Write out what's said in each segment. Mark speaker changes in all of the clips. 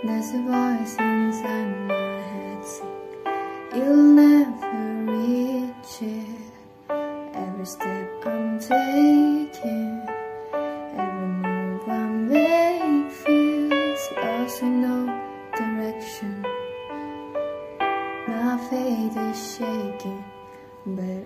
Speaker 1: There's a voice inside my head saying you'll never reach it. Every step I'm taking, every move I make feels lost with no direction. My faith is shaking, but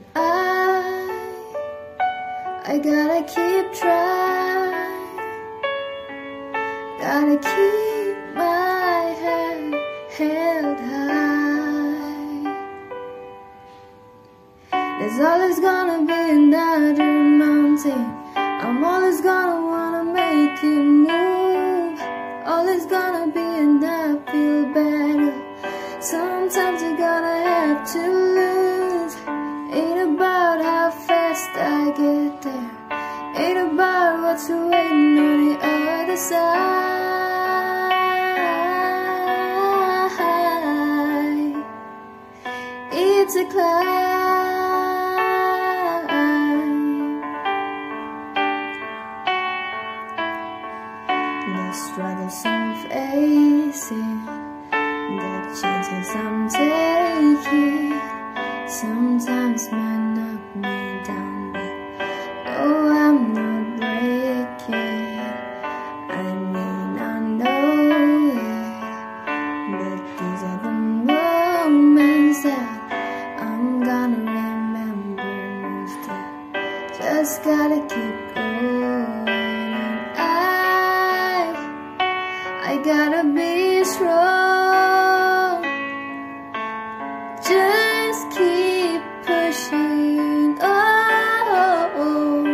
Speaker 1: I gotta keep trying. Gotta keep my head held high. There's always gonna be another mountain. I'm always gonna wanna make it move. Always gonna be enough, feel better. Sometimes you're gonna have to lose. Ain't about how fast I get there. Ain't about what's waiting on the other side. It's a climb. The struggles I'm facing, the chances I'm taking, sometimes might knock me down, but no, I'm not breaking. I may not know it, but these are the moments that I'm gonna remember most of. Just gotta keep going, and I gotta be strong. Just keep pushing on.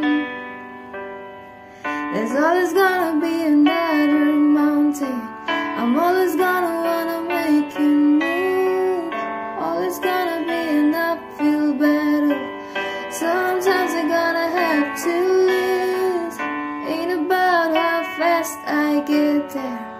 Speaker 1: There's always gonna be another mountain. I'm always gonna wanna make it move. Always gonna be enough, feel better. Sometimes I gotta have to lose. Ain't about how fast I get there.